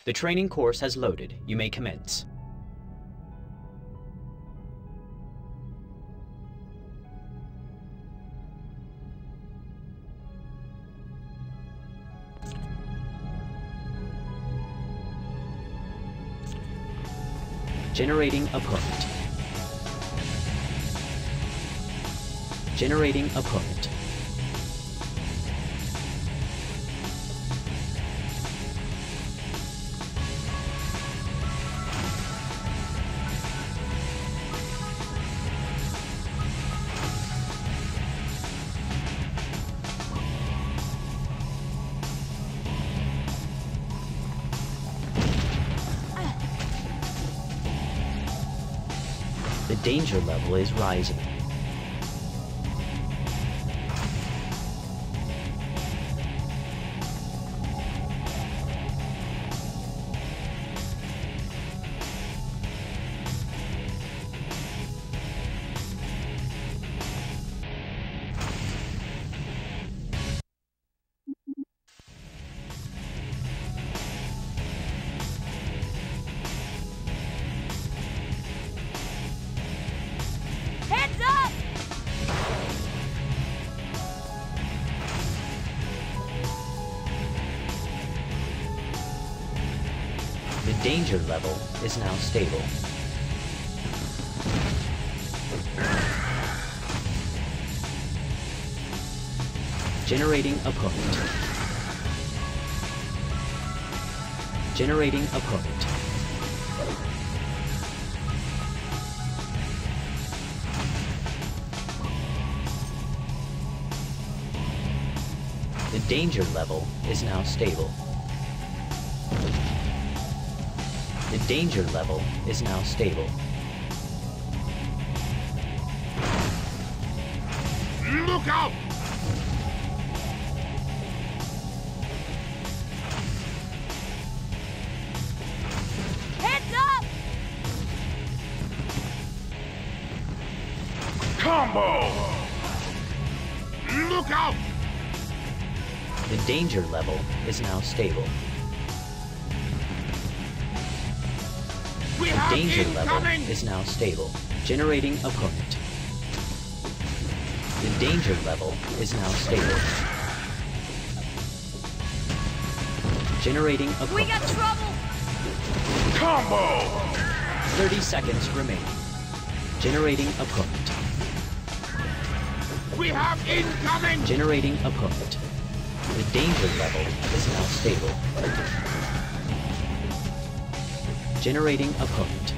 The training course has loaded. You may commence. Generating opponent. Generating opponent. The danger level is rising. The danger level is now stable. Generating opponent. Generating opponent. The danger level is now stable. The danger level is now stable. Look out! Heads up! Combo! Look out! The danger level is now stable. We The have danger level incoming! is now stable. Generating opponent. The danger level is now stable. Generating We opponent. got trouble! Combo! 30 seconds remaining. Generating opponent. We have incoming! Generating opponent. The danger level is now stable. Generating opponent.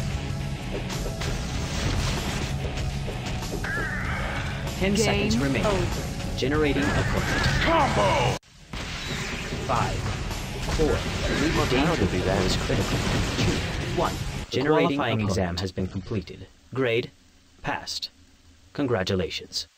Ten seconds remaining. over. Generating opponent. Combo! 5, 4. The danger level is critical. 2, 1. Generating qualifying exam has been completed. Grade, passed. Congratulations.